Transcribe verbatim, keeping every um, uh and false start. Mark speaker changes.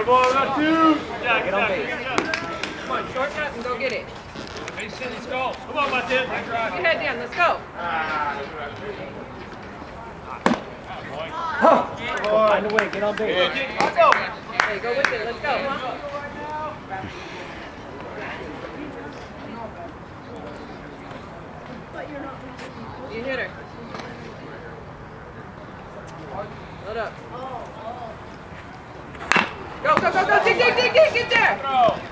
Speaker 1: Come on, not two.
Speaker 2: Yeah,
Speaker 3: Get on base.
Speaker 4: Come on, shortcut and go get it.
Speaker 2: Mason, let's go. Come on, Martin.
Speaker 4: Put your head down, let's go.
Speaker 3: Huh. Find a way, get on base.
Speaker 4: Let's go. Hey, go with it, let's go. Huh? You hit her. Load up. Go, go, go, go, dig, dig, dig, dig, get there!